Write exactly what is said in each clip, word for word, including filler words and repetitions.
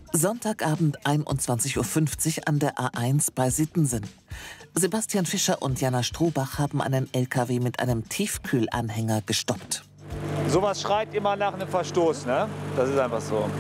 Sonntagabend einundzwanzig Uhr fünfzig an der A eins bei Sittensen. Sebastian Fischer und Jana Strohbach haben einen L K W mit einem Tiefkühlanhänger gestoppt. Sowas schreit immer nach einem Verstoß, ne? Das ist einfach so.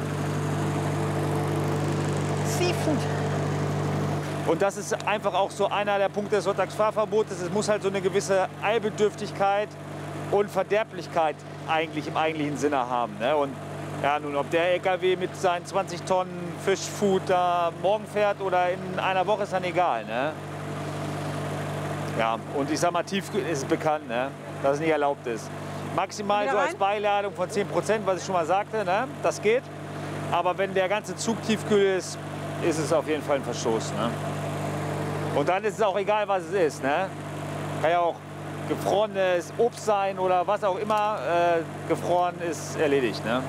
Siefend. Und das ist einfach auch so einer der Punkte des Sonntagsfahrverbotes. Es muss halt so eine gewisse Eilbedürftigkeit und Verderblichkeit eigentlich im eigentlichen Sinne haben, ne? Und ja, nun, ob der L K W mit seinen zwanzig Tonnen Fischfood da morgen fährt oder in einer Woche, ist dann egal, ne? Ja, und ich sag mal, Tiefkühl ist bekannt, ne? Dass es nicht erlaubt ist. Maximal so als Beiladung von zehn Prozent, was ich schon mal sagte, ne? Das geht. Aber wenn der ganze Zug tiefkühl ist, ist es auf jeden Fall ein Verstoß, ne? Und dann ist es auch egal, was es ist, ne? Kann ja auch gefrorenes Obst sein oder was auch immer. Äh, gefroren ist erledigt, ne?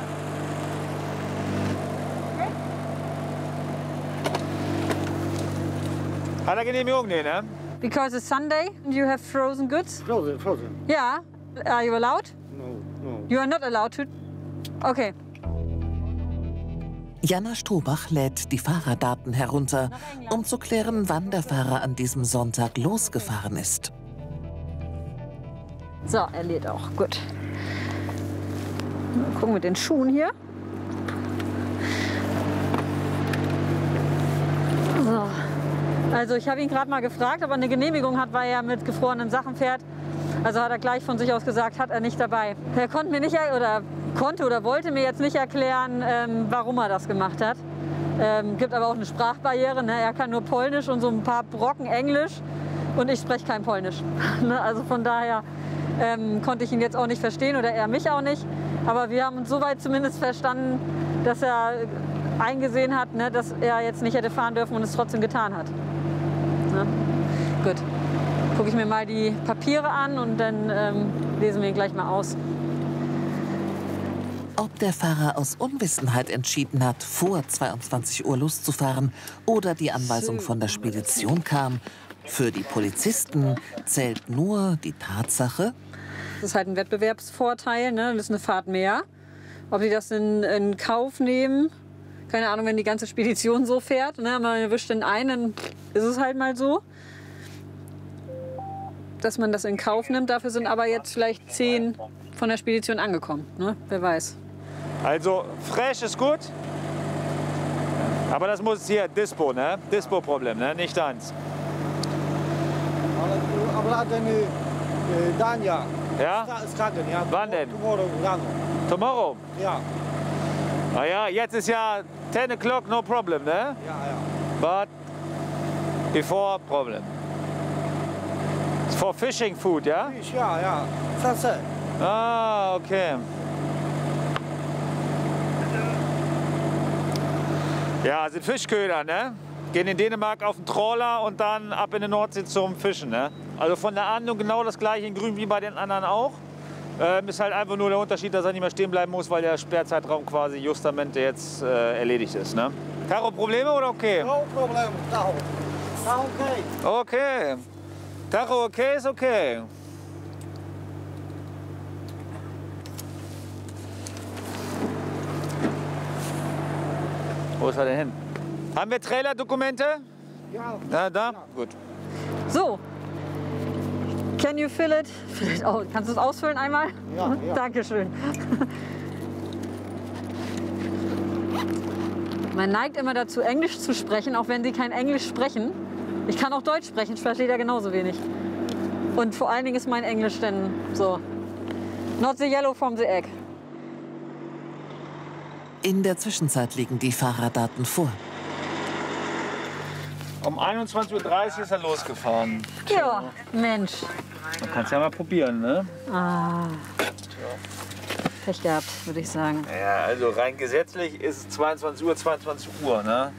Hat er Genehmigung? Nee, ne? Because it's Sunday and you have frozen goods? Frozen, frozen. Yeah. Are you allowed? No, no. You are not allowed to? Okay. Jana Strohbach lädt die Fahrerdaten herunter, um zu klären, wann der Fahrer an diesem Sonntag losgefahren ist. So, er lädt auch. Gut. Mal gucken mit den Schuhen hier. So. Also ich habe ihn gerade mal gefragt, ob er eine Genehmigung hat, weil er mit gefrorenen Sachen fährt. Also hat er gleich von sich aus gesagt, hat er nicht dabei. Er konnte mir nicht oder konnte oder wollte mir jetzt nicht erklären, ähm, warum er das gemacht hat. Ähm, gibt aber auch eine Sprachbarriere. Ne? Er kann nur Polnisch und so ein paar Brocken Englisch und ich spreche kein Polnisch. Ne? Also von daher ähm, konnte ich ihn jetzt auch nicht verstehen oder er mich auch nicht. Aber wir haben uns soweit zumindest verstanden, dass er eingesehen hat, ne, dass er jetzt nicht hätte fahren dürfen und es trotzdem getan hat. Ne? Gut. Gucke ich mir mal die Papiere an und dann ähm, lesen wir ihn gleich mal aus. Ob der Fahrer aus Unwissenheit entschieden hat, vor zweiundzwanzig Uhr loszufahren oder die Anweisung von der Spedition kam, für die Polizisten zählt nur die Tatsache. Das ist halt ein Wettbewerbsvorteil, ne? Das ist eine Fahrt mehr. Ob die das in, in Kauf nehmen, keine Ahnung, wenn die ganze Spedition so fährt, ne? Man erwischt den einen, ist es halt mal so. Dass man das in Kauf nimmt. Dafür sind aber jetzt vielleicht zehn von der Spedition angekommen. Ne? Wer weiß. Also fresh ist gut, aber das muss hier Dispo, ne? Dispo-Problem, ne? Nicht deins. Aber deine Dania. Ja? Ja? Wann denn? Tomorrow. Tomorrow? Ja. Na ja, jetzt ist ja ten o'clock, no problem, ne? Ja, ja. But before problem. For fishing food, ja? Fisch, ja, ja. Sunset. Ah, okay. Ja, sind Fischköder, ne? Gehen in Dänemark auf den Trawler und dann ab in die Nordsee zum Fischen, ne? Also von der Ahndung genau das gleiche in grün wie bei den anderen auch. Ähm, ist halt einfach nur der Unterschied, dass er nicht mehr stehen bleiben muss, weil der Sperrzeitraum quasi justamente jetzt äh, erledigt ist, ne? Caro, Probleme oder okay? No problem. Tacho. Tacho okay. Okay. Tacho okay ist okay. Wo ist er denn hin? Haben wir Trailer-Dokumente? Ja. Na, da? Ja. Gut. So. Can you fill it? Oh, kannst du es ausfüllen einmal? Ja, ja. Dankeschön. Man neigt immer dazu, Englisch zu sprechen, auch wenn sie kein Englisch sprechen. Ich kann auch Deutsch sprechen, ich verstehe da genauso wenig. Und vor allen Dingen ist mein Englisch dann so. Not the yellow from the egg. In der Zwischenzeit liegen die Fahrerdaten vor. Um einundzwanzig Uhr dreißig ist er losgefahren. Ja, Mensch. Man kann es ja mal probieren, ne? Ah. Pech gehabt, würde ich sagen. Ja, also rein gesetzlich ist es zweiundzwanzig Uhr, zweiundzwanzig Uhr, ne?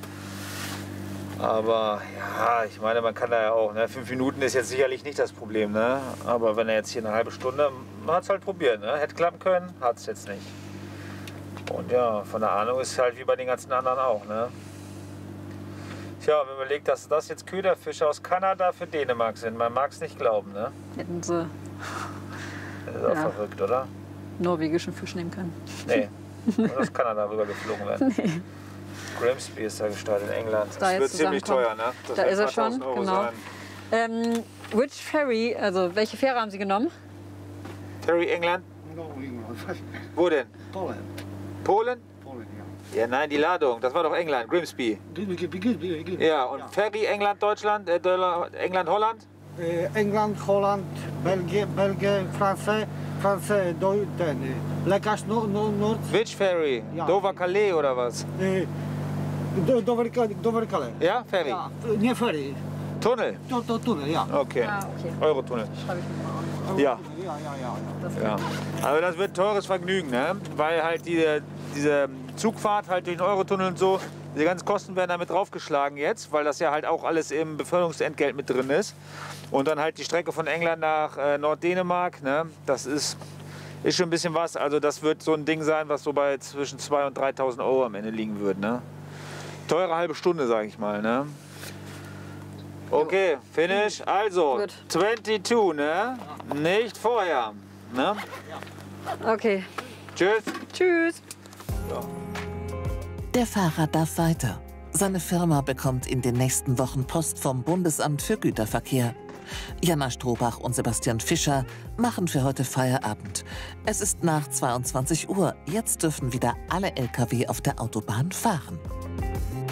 Aber ja, ich meine, man kann da ja auch, ne? Fünf Minuten ist jetzt sicherlich nicht das Problem, ne? Aber wenn er jetzt hier eine halbe Stunde, man hat es halt probiert, ne? Hätte klappen können, hat es jetzt nicht. Und ja, von der Ahnung ist es halt wie bei den ganzen anderen auch, ne? Tja, wenn man überlegt, dass das jetzt Köderfische aus Kanada für Dänemark sind, man mag es nicht glauben, ne? Hätten sie Das ist auch Ja. verrückt, oder? norwegischen Fisch nehmen können. Nee, muss aus Kanada rüber geflogen werden. Nee. Grimsby ist da gestartet in England. Da Das jetzt wird ziemlich teuer, ne? Das Da wird ist er schon, zweitausend Euro genau. sein. Ähm, which ferry, also welche Fähre haben Sie genommen? Ferry England? No, England. Wo denn? Polen. Polen? Polen, ja. Ja, nein, die Ladung. Das war doch England, Grimsby. Grimsby, Grimsby, Grimsby. Ja, und Ferry England, Deutschland, äh, England, Holland? Äh, England, Holland, Belgien, Belgien, Französ, Französ, Deu- ten, äh, lekarz no, no, Nord, Which Ferry? Ja. Dover Calais oder was? äh, Do- Dover, Dover Calais. Ja, Ferry? Ja, nie Ferry, Tunnel? to, to, Tunnel, ja. Okay. Ah, okay. Eurotunnel. Schreibe ich mir mal auf. Ja. Ja, ja, ja. Das Ja. Aber das wird ein teures Vergnügen, ne? Weil halt die, diese Zugfahrt halt durch den Eurotunnel und so, diese ganzen Kosten werden damit draufgeschlagen jetzt, weil das ja halt auch alles im Beförderungsentgelt mit drin ist. Und dann halt die Strecke von England nach äh, Norddänemark, ne? Das ist, ist schon ein bisschen was. Also das wird so ein Ding sein, was so bei zwischen zweitausend und dreitausend Euro am Ende liegen wird, ne? Teure halbe Stunde, sage ich mal, ne? Okay, finish. Also, Gut. zweiundzwanzig, ne? Nicht vorher, ne? Okay, Tschüss. tschüss. Der Fahrer darf weiter. Seine Firma bekommt in den nächsten Wochen Post vom Bundesamt für Güterverkehr. Jana Strohbach und Sebastian Fischer machen für heute Feierabend. Es ist nach zweiundzwanzig Uhr. Jetzt dürfen wieder alle L K W auf der Autobahn fahren.